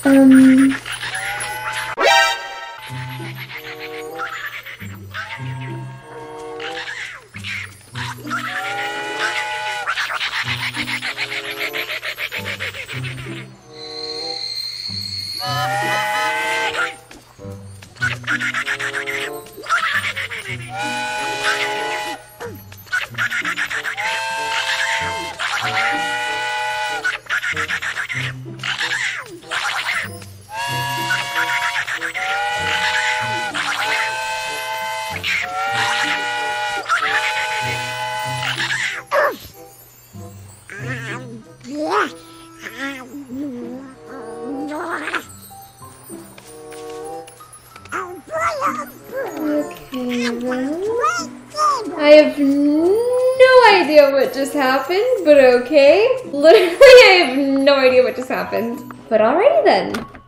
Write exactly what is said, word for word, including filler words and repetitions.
Um... Okay, then. I have no idea what just happened, but okay. Literally, I have no idea what just happened. But alrighty then.